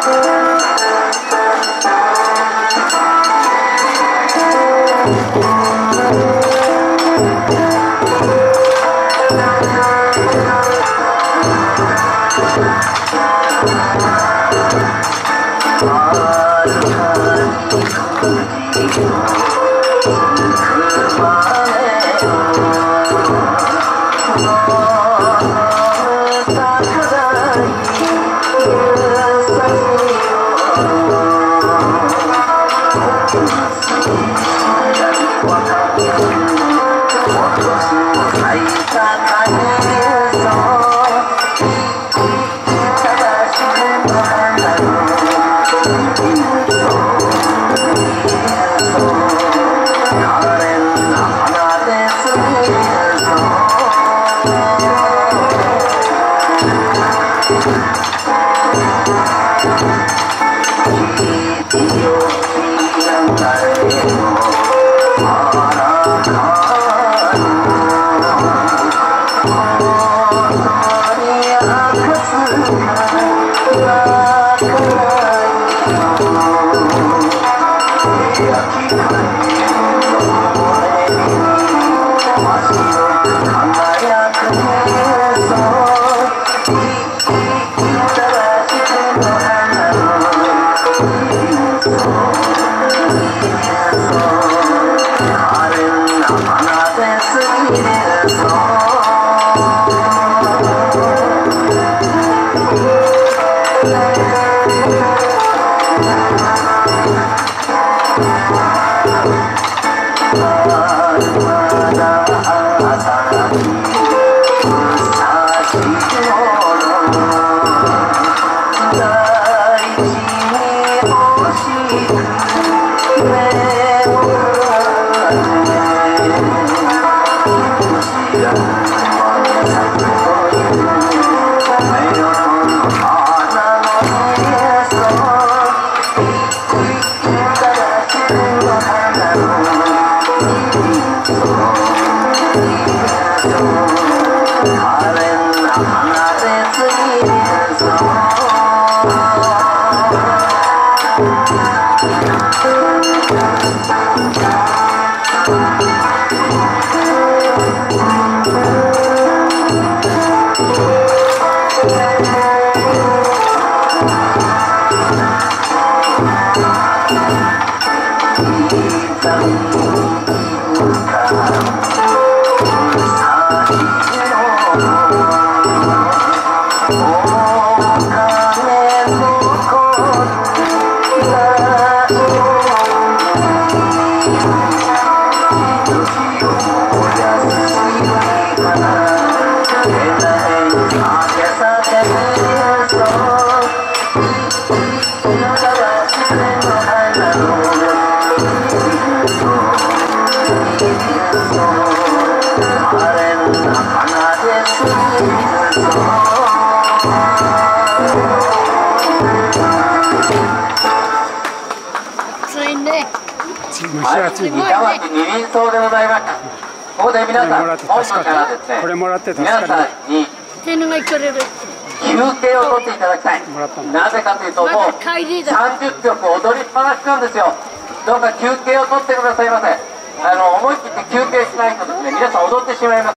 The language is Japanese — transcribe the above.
板町二輪草でございます。ここで皆さん、本部からですね、皆さんに休憩を取っていただきたい。なぜかというと、もう30曲踊りっぱなしなんですよ。どうか休憩を取ってくださいませ。思い切って休憩しないとですね、皆さん踊ってしまいます。